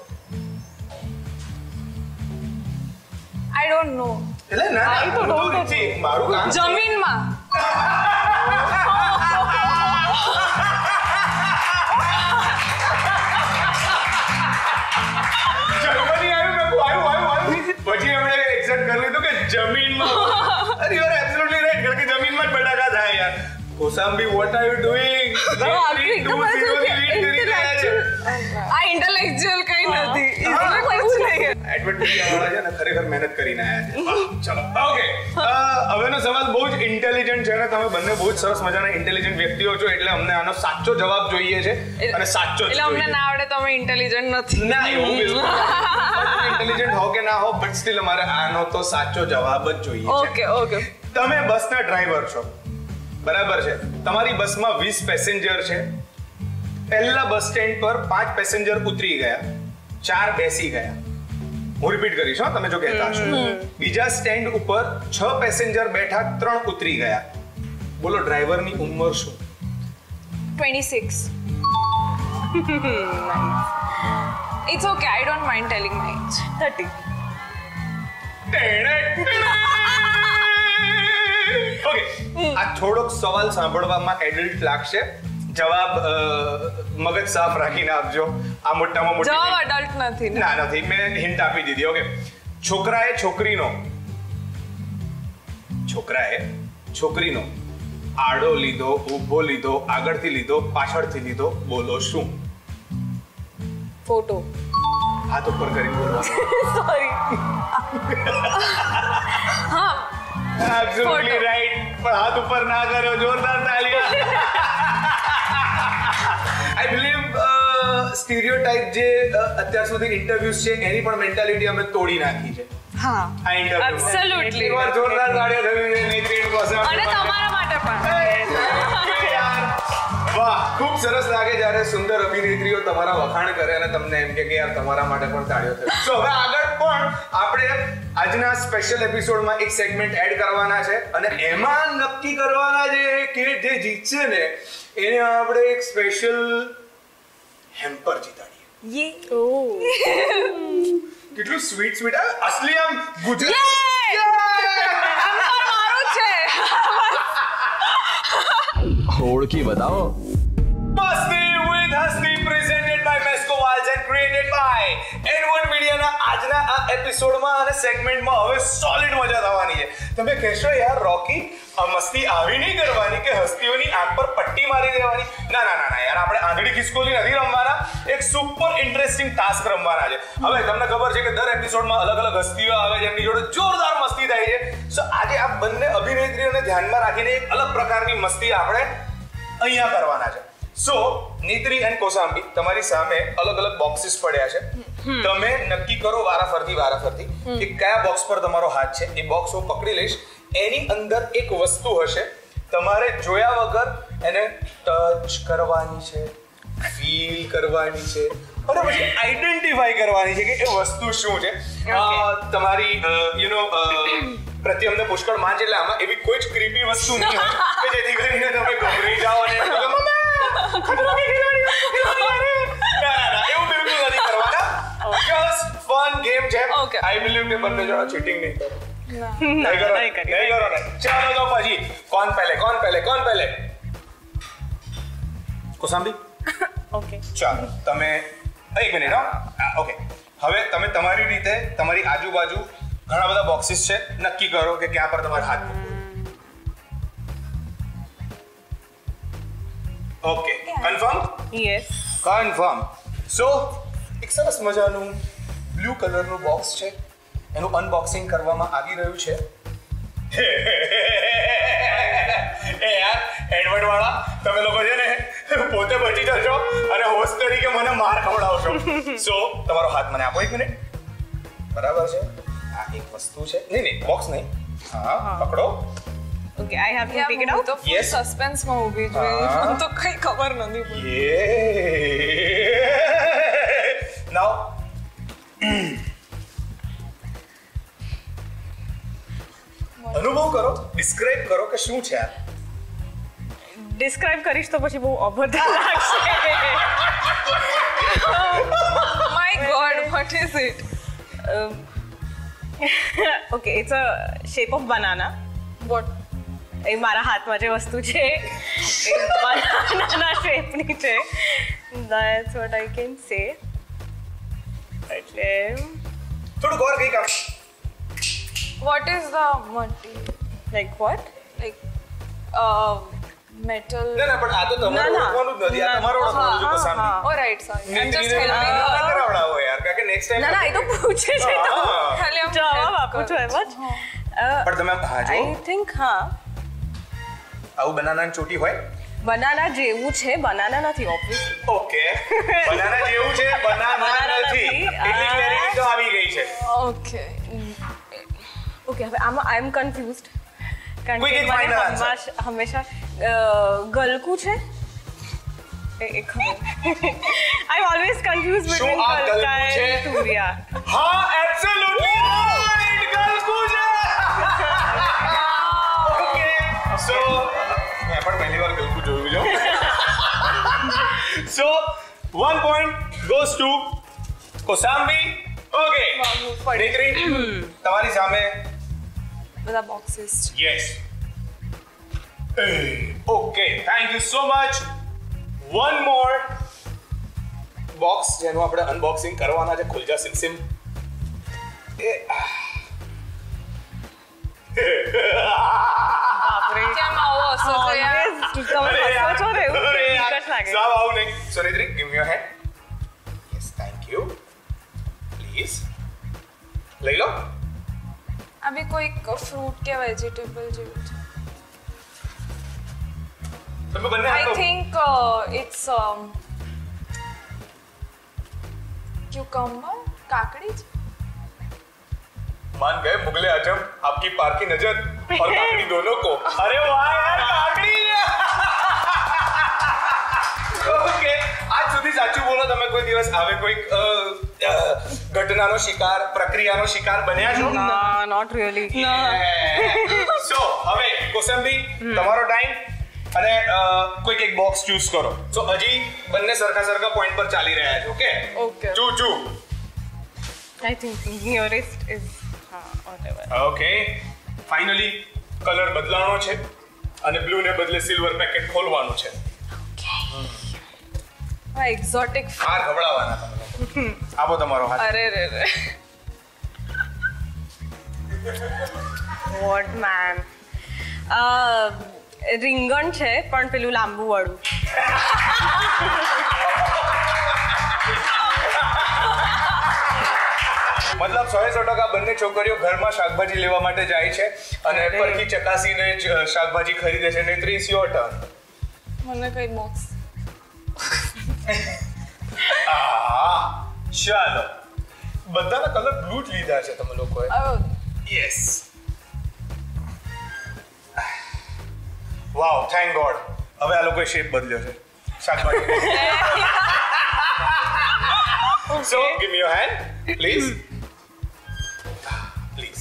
આઈ ડોન્ટ નો એટલે ના I ના તો હું તો don't નથી. મારું કામ છે. જમીનમાં જર્મની આવ્યું મેં કહ્યું, આવ્યું આવ્યું આવ્યું પછી એમણે એક્સેપ્ટ કરી લીધું કે જમીનમાં અરે યુ આર એબ્સોલ્યુટલી રાઈટ કારણ કે જમીનમાં જ બટાકા થાય યાર Kaushambi what are you doing આ ઇન્ટેલેક્ચ્યુઅલ કઈ નથી એટલે કોઈ એવું નહીં એડવર્ટાઇઝ વાળા છે ને ખરેખર મહેનત કરીને આયા છે ચલો ઓકે હવેનો સવાલ બહુ જ ઇન્ટેલિજન્ટ છે અને તમે બંને બહુ જ સરસ મજાના ઇન્ટેલિજન્ટ વ્યક્તિઓ છો એટલે અમને આનો સાચો જવાબ જોઈએ છે અને સાચો જ એટલે અમને જોઈએ ના આવડે તો અમે ઇન્ટેલિજન્ટ નથી ના એવું બિલકુલ ઇન્ટેલિજન્ટ હો કે ના હો બટ સ્ટીલ અમારે આનો તો સાચો જવાબ જ જોઈએ છે ઓકે ઓકે તમે બસના ડ્રાઈવર છો બરાબર છે તમારી બસમાં વીસ પેસેન્જર છે પહેલા બસ સ્ટેન્ડ પર પાંચ પેસેન્જર ઉતરી ગયા ચાર બેસી ગયા હું રિપીટ કરીશ હો તમે જો કહેતા હશો બીજા સ્ટેન્ડ ઉપર છ પેસેન્જર બેઠા ત્રણ ઉતરી ગયા બોલો ડ્રાઈવરની ઉંમર શું twenty-six It's okay, I don't mind telling my age. thirty okay આ થોડોક સવાલ સાંભળવામાં એડલ્ટ લાગશે જવાબ મગજ સાફ રાખીને આપજો આ મોટામાં મોટી જવાબ અડલ્ટ નથી ને. ના નથી મેં હિન્ટ આપી દીધી ઓકે છોકરાએ છોકરીનો છોકરાએ છોકરીનો આડો લીધો ઊભો લીધો આગળથી લીધો પાછળથી લીધો બોલો શું फोटो હાથ ઉપર કરીને બોલવાનું सॉरी હા એબ્સોલ્યુટલી Photo. રાઈટ પણ હાથ ઉપર ના કર્યો જોરદાર તાળીઓ આઈ બિલીવ સ્ટીરિયોટાઇપ જે અ, અત્યાર સુધી ઇન્ટરવ્યુઝ છે એની પણ મેન્ટાલિટી અમે તોડી નાખી છે હા આ ઇન્ટરવ્યુ Absolutely. એકવાર જોરદાર તાળીઓ થવી જોઈએ નેત્રી કોસાંબી અને માટે. તમારા માટે પણ યાર, વાહ ખૂબ સરસ લાગે જ્યારે સુંદર અભિનેત્રીઓ તમારા વખાણ કરે અને તમને એમ કે કે યાર તમારા માટે પણ તાળીઓ થાય સો હવે આગળ પણ આપણે આજના સ્પેશિયલ એપિસોડમાં એક સેગમેન્ટ એડ કરવાના છે અને એમાં નક્કી કરવાના છે કે જે જીતશે ને એને આપણે એક સ્પેશિયલ હેમ્પર જીતાડીએ યે કેટલું સ્વીટ સ્વીટ અસલી આમ ગુજરાતી ઓળખી બતાવો. Masti with Hasti presented by Masco Walls and created by N one મીડિયાના આજના આ એપિસોડમાં અને સેગમેન્ટમાં હવે સોલિડ મજા થવાની છે. તમે કહેશો યાર રોકી આ મસ્તી આવી નહીં કરવાની કે હસ્તીઓની આંખ પર પટ્ટી મારી દેવાની. ના ના ના ના યાર, આપણે આંધળી ખિસકોલી નથી રમવાના, એક સુપર ઇન્ટરેસ્ટિંગ ટાસ્ક રમવાના છે. હવે તમને ખબર છે કે દર એપિસોડમાં અલગ અલગ હસ્તીઓ આવે છે, એમની જોડે જોરદાર મસ્તી થાય છે. સો આજે આ બંને અભિનેત્રીઓને ધ્યાનમાં રાખીને એક અલગ પ્રકારની મસ્તી આપણે અહીંયા કરવાના છે. સો નેત્રી એન્ડ કૌશાંબી, તમારી સામે અલગ અલગ બોક્સીસ પડ્યા છે. તમે નક્કી કરો વારાફરતી વારાફરતી કે કયા બોક્સ પર તમારો હાથ છે. એ બોક્સ હું પકડી લઈશ, એની અંદર એક વસ્તુ હશે, તમારે જોયા વગર એને ટચ કરવાની છે, ફીલ કરવાની છે અને પછી આઈડેન્ટિફાઈ કરવાની છે કે એ વસ્તુ શું છે. તમારી યુ નો પ્રતિ અમને પુષ્કળ માન છે, એટલે આમાં એવી કોઈ જ ક્રીપી વસ્તુ નહીં હોય કે જેથી કરીને તમે ગભરાઈ જાઓ અને એવું બિલકુલ નથી કરવાના. જસ્ટ ફન ગેમ છે. આઈ બિલીવ કે બંને જણા ચીટિંગ નહીં કરો. नहीं करो नहीं करो नहीं. चलो तो भाजी, कौन पहले कौन पहले कौन पहले? कौशांबी. ઓકે ચાલો તમે એક મિનિટ. હા ઓકે, હવે તમે તમારી રીતે તમારી આજુબાજુ ઘણા બધા બોક્સીસ છે, નક્કી કરો કે ક્યાં પર તમારો હાથ મૂકવો. Okay, confirm? Yes. Confirm. So એક સરસ મજાનું બ્લુ કલરનું બોક્સ છે, એનું અનબોક્સિંગ કરવામાં આવી રહ્યું છે. એ યાર એડવર્ડ વાળા, તમે લોકો છે ને પોતે બચી જશો અને હોસ્ટ તરીકે મને માર ખવડાવશો. સો તમારો હાથ મને આપો એક મિનિટ. બરાબર છે, આ એક વસ્તુ છે. નહીં નહીં બોક્સ નહીં, હા પકડો. Okay, I have to pick it out. તો ફૂલ સસ્પેન્સ માં ઊભી છું, મને તો કઈ ખબર નથી પડી. યે નાઉ અનુભવ કરો, ડિસ્ક્રાઇબ કરો કે શું છે આ. ડિસ્ક્રાઇબ કરીશ તો પછી બહુ અભદ્ર લાગશે. My god, what is it? Okay, it's a shape of banana. What? એ મારા હાથમાં જે વસ્તુ છે એ બનાના શેપની છે. That's what I can say. એટલે થોડું ગોર કઈ કામ. What is the material? Like what? Like uh, metal? ના ના, પણ આ તો તમારું ના, ના. ઓળખવાનું જ નથી, આ તમારું ઓળખવાનું છે. કૌશાંબી. Oh right, sorry. I'm just નેત્રીને helping ના you. કરાવડાવો યાર, કારણ કે નેક્સ્ટ ટાઈમ ના ના, એ તો પૂછે છે. હા. ખાલી આમ જવાબ help આપું છું કરું. એમ જ. પણ તમે હા જો આઈ થિંક હા, આવું બનાનાની ચોટી હોય. બનાના જેવું છે, બનાના નથી ઓબ્વિયસલી. ઓકે, બનાના જેવું છે, બનાના બનાના નથી. નથી. એટલી ક્લેરિટી તો આવી ગઈ છે. Okay. ઓકે, હવે આમાં આઈ એમ કન્ફ્યુઝડ. કારણ Quick કે and મને final answer. હંમેશા હંમેશા અ, ગલકું છે એ એ ખબર. આઈ ઓલવેઝ કન્ફ્યુઝ શું બિટવીન આ ગલકું ગલકા છે? એન્ડ તુરિયા. હા, એબ્સોલ્યુટલી રાઈટ, ગલકું છે. ઓકે, સો મેં પણ પહેલી વાર ગલકું જોયું છે. So one point goes to Kaushambi. Okay, Netri તમારી સામે. બધા boxes છે. Yes. Okay, thank you so much. One more box જેનું આપણે અનબોક્સિંગ કરવાના છે. ખુલ જા સિમ સિમ. એ બાપરે. કેમ આવો હસો છો યાર? Always તમે હસો છો ને એવું બીક જ લાગે. સાવ આવું નહીં. So Netri, give me your hand. Yes, thank you. Please લઈ લો. આ બી કોઈક ફ્રૂટ કે વેજીટેબલ જેવું છે. તમે બંને I હાથો. think uh, it's um, cucumber, काकड़ी. मान गए मुगले आजम आपकी पार की नजर और काकड़ी दोनों को. अरे वाह यार, काकड़ी. ઓકે, આજ સુધી સાચું બોલો, તમે કોઈ દિવસ આવે કોઈ ઘટનાનો શિકાર, પ્રક્રિયાનો શિકાર બન્યા છો? ના, નોટ રિયલી. સો હવે કૌશાંબી, તમારો ટાઈમ અને કોઈક એક બોક્સ ચૂઝ કરો. સો હજી બંને સરખા સરખા પોઈન્ટ પર ચાલી રહ્યા છે. Okay Okay. ચૂ ચૂ I think nearest is uh, whatever. ઓકે ફાઇનલી કલર બદલાવાનો છે અને બ્લુ ને બદલે સિલ્વર પેકેટ ખોલવાનું છે. આ એક્ઝોટિક હાર ખવડાવવાના તમે લોકો. આપો તમારો હાથ. અરે રે રે What man? Uh, રીંગણ છે પણ પેલું લાંબુ વાળું. મતલબ સો સો ટકા બંને છોકરીઓ ઘરમાં શાકભાજી લેવા માટે જાય છે અને પરથી ચકાસીને જ શાકભાજી ખરીદે છે. Netri is your turn. મને કઈ બોક્સ આ ચાલો બધાના કલર બ્લુ જ લીધા છે તમે લોકોએ. Yes wow thank god. હવે આ લોકોએ શેપ બદલ્યો છે શાકભાજી. So give me your hand please. Please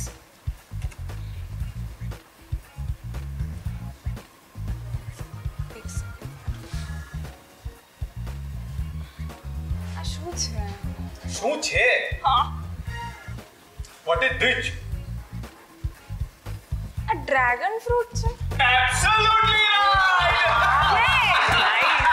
આ શું છે? શું છે? હા વોટ ઇઝ ધીસ? આ ડ્રેગન ફ્રૂટ છે. Absolutely right.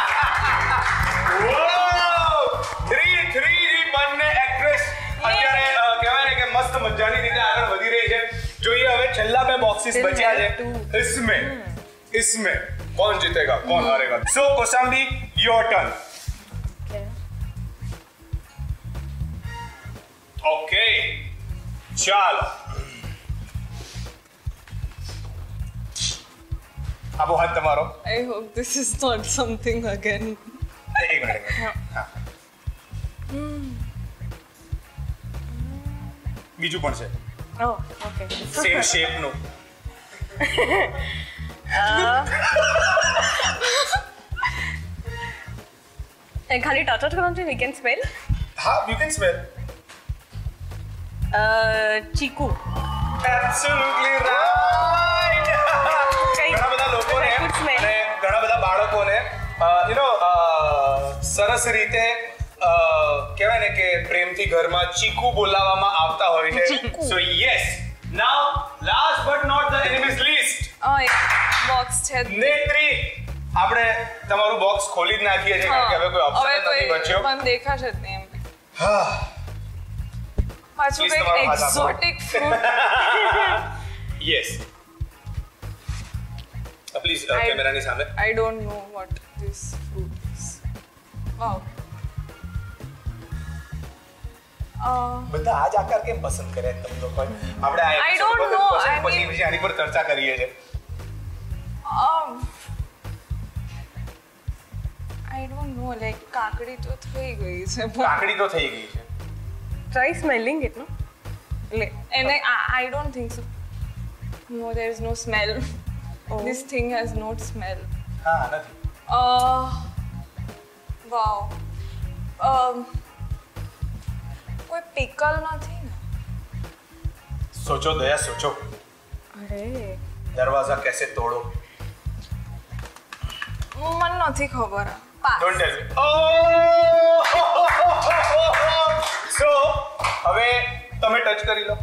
Wow three three ની બંને એક્ટ્રેસ અત્યારે કહેવાય ને કે મસ્ત મજાની રીતે આગળ વધી રહી છે. જોઈએ હવે છેલ્લા બે બોક્સીસ બચ્યા છે. इसमें इसमें कौन जीतेगा कौन हारेगा? So Kaushambi your turn. Okay ચાલો આપો હાથ તમારો. I hope this is not something again. એક મિનિટ હા બીજું પણ છે Oh, okay. સેમ શેપ નું. And ખાલી ટચ જ કરવાનું છે. We can smell. હા યુ કેન સ્મેલ. Uh, ચીકુ. Absolutely right. ઘણા બધા લોકોને અને ઘણા બધા બાળકોને યુ નો સરસ રીતે કહેવાય ને કે પ્રેમથી ઘરમાં ચીકુ બોલાવવામાં આવતા હોય છે. So yes now last but not the enemies list. આ એક બોક્સ છે. નેત્રી આપણે તમારું બોક્સ ખોલી જ નાખીએ છીએ કારણ કે હવે કોઈ ઓપ્શન નથી બચ્યો. મને દેખાશે જ નહીં એમ. હા પાછું Please, કંઈક તમારો હાથ આપો. Exotic fruit. યસ પ્લીઝ કેમેરાની સામે. I don't know what this fruit is. Wow. Uh, બધા આ જ આકાર કેમ પસંદ કરે તમે લોકો? આપણે આ I episode don't પર know, પછી I પછી mean- પછી આની પર ચર્ચા કરીએ છીએ. um, I don't know, like કાકડી તો થઈ ગઈ છે પણ કાકડી તો થઈ ગઈ છે. Try smelling it, no? Le. એને I, I don't think so. No, there is no smell. Oh. This thing has no smell. હા નથી. Uh, wow. Um, કોઈ pickle નથી ને? સોચો દયા સોચો. અરે. દરવાજા કેસે તોડો. મને નથી ખબર. પાસ. ડોન્ટ ટેલ મી. ઓ સો હવે તમે ટચ કરી લો.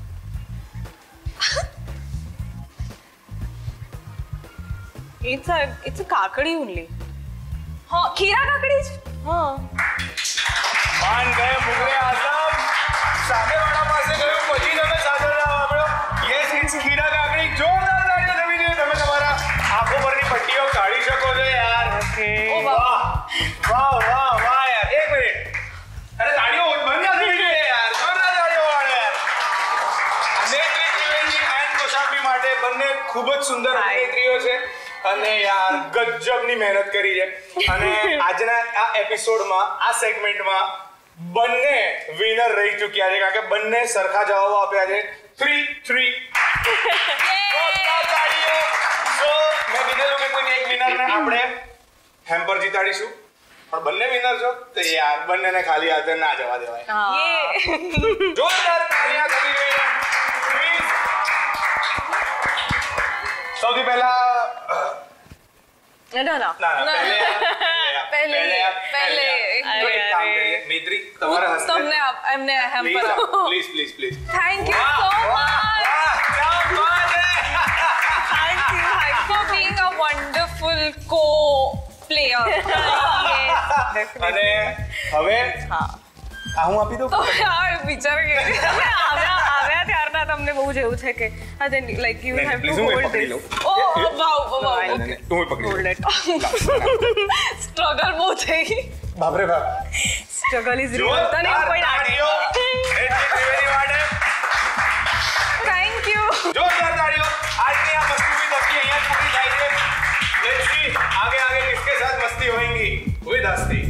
It's a it's a કાકડી only. હા ખીરા કાકડી છે. હા. માન ગયે મુગરે આઝમ. સામેવાળા પાસે ગયું પછી તમે સાદર ના વાપરો. યસ ઇટ્સ ખીરા કાકડી. જોરદાર તાળીઓ થવી જોઈએ. તમે તમારા આંખો પરની પટ્ટીઓ કાઢી શકો છો યાર. Okay. ઓ વાહ. વાહ વાહ વાહ યાર. એક મિનિટ. અરે તાળીઓ બંધ નથી જોઈએ યાર. જોરદાર તાળીઓ વાળો યાર. નેત્રી ત્રિવેદી એન્ડ કૌશામ્બી માટે બંને ખૂબ જ સુંદર અભિનેત્રીઓ છે અને યાર ગજબની મહેનત કરી છે. અને આજના આ એપિસોડમાં આ સેગમેન્ટમાં બંને વિનર રહી ચૂક્યા છે કારણ કે બંને સરખા જવાબો આપ્યા છે. Three three. સો મેં કીધેલું કે કોઈ એક વિનરને આપણે હેમ્પર જીતાડીશું પણ બંને વિનર છો તો યાર બંનેને ખાલી હાથે ના જવા દેવાય. Yeah. જોરદાર તાળીઓ થવી જોઈએ. Please. સૌથી પહેલા No, no, no. ના ના પહેલે પહેલે પહેલે પહેલે આપ, પહેલે તો એક કામ કરીએ નેત્રી તમારા હસ્તે તમને આપ- એમને હેમ્પર આપો please please please thank you so much ક્યા બાત હે Thank you, thank you for being a wonderful co-player. Yes, અને હવે હા આ હું આપી દઉં તો યાર વિચાર કે તમે આવ્યા આવ્યા ત્યારના તમને બહુ જ એવું છે કે હા then like you નહીં, have please, to હું એ hold પકડી this. લઉં. ઓ વાવ No, વાવ I- નહીં, નહીં, તું પકડી Hold લે. it. સ્ટ્રગલ બહુ થઈ બાપરે બાપ Struggle is real. તને જોરદાર કોઈ તાળીઓ. નેત્રી ત્રિવેદી માટે. થેન્ક યુ જોરદાર તાળીઓ. આજની આ મસ્તી વિથ હસ્તી અહીંયા જ પૂરી થાય છે. Let's see, आगे आगे किसके साथ मस्ती होएंगी with हस्ती.